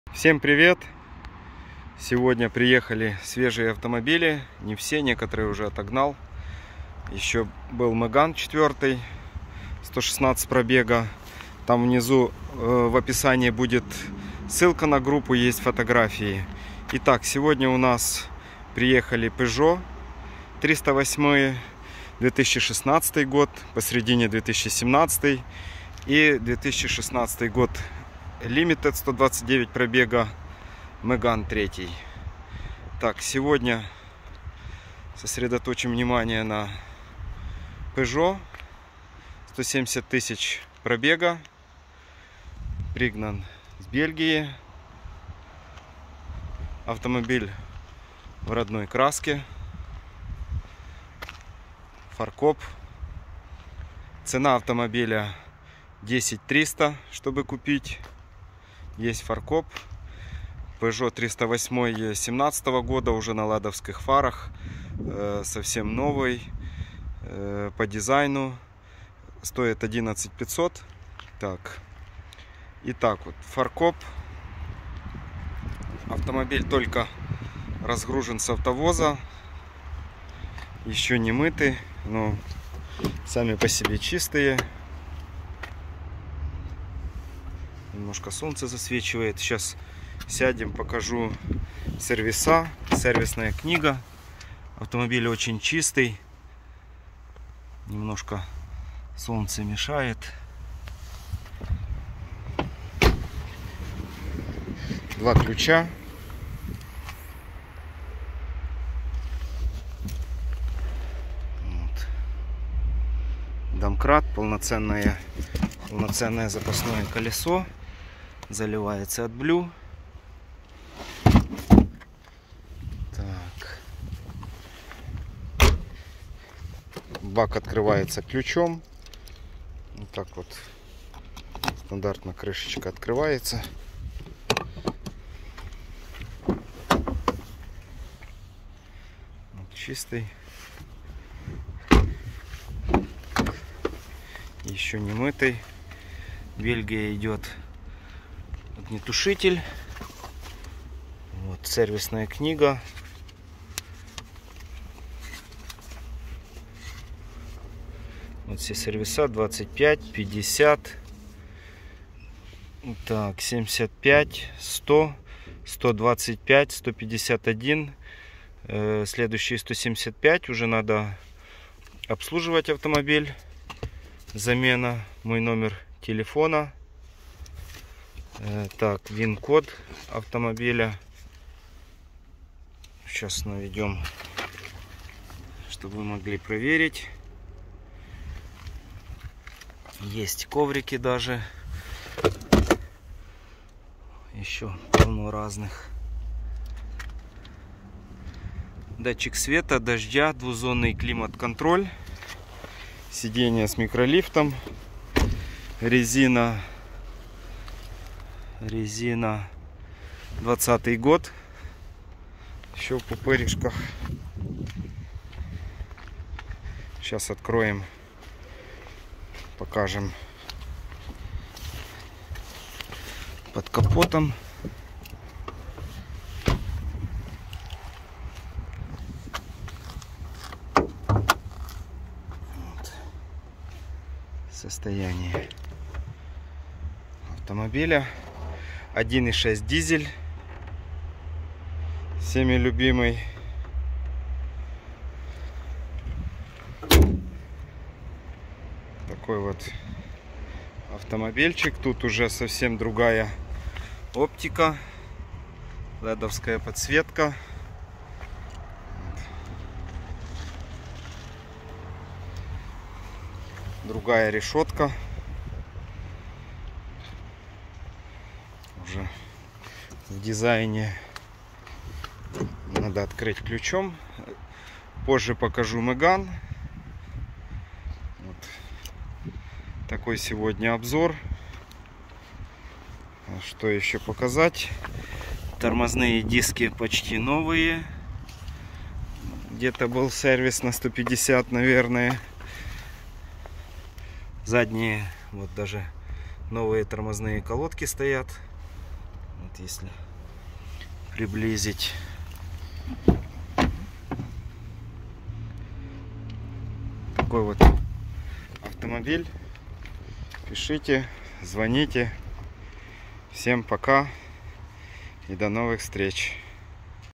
Всем привет! Сегодня приехали свежие автомобили. Не все, некоторые уже отогнал. Еще был Меган 4, 116 пробега. Там внизу в описании будет ссылка на группу, есть фотографии. Итак, сегодня у нас приехали Peugeot 308, 2016 год, посередине 2017 и 2016 год Limited 129 пробега Меган 3. Так, сегодня сосредоточим внимание на Peugeot 170 тысяч пробега, пригнан с Бельгии, автомобиль в родной краске, фаркоп. Цена автомобиля 10 300, чтобы купить. Есть фаркоп. Peugeot 308 17 года, уже на ладовских фарах, совсем новый, по дизайну, стоит 11 500. Так, итак, вот фаркоп. Автомобиль только разгружен с автовоза, еще не мытый, но сами по себе чистые. Немножко солнце засвечивает. Сейчас сядем, покажу сервиса, сервисная книга. Автомобиль очень чистый. Немножко солнце мешает. Два ключа. Вот. Домкрат, полноценное запасное колесо. Заливается от Blue. Так. Бак открывается ключом. Вот так вот стандартно крышечка открывается. Вот, чистый. Еще не мытый. Бельгия идет. Огнетушитель. Вот сервисная книга. Вот все сервиса: 25, 50, так, 75, 100, 125, 151. Следующий 175. Уже надо обслуживать автомобиль. Замена. Мой номер телефона. Так, ВИН-код автомобиля. Сейчас наведем, чтобы вы могли проверить. Есть коврики даже. Еще полно разных. Датчик света, дождя, двузонный климат-контроль. Сиденье с микролифтом. Резина 20 год. Еще в пупырышках. Сейчас откроем, покажем под капотом. Вот. Состояние автомобиля. 1.6 дизель, всеми любимый. Такой вот автомобильчик. Тут уже совсем другая оптика, ледовская подсветка. Другая решетка. Уже в дизайне. Надо открыть ключом. Позже покажу Меган. Вот такой сегодня обзор. Что еще показать? Тормозные диски почти новые. Где-то был сервис на 150, наверное. Задние, вот даже новые тормозные колодки стоят. Вот Вот если приблизить. Такой вот автомобиль. Пишите, звоните. Всем пока и до новых встреч.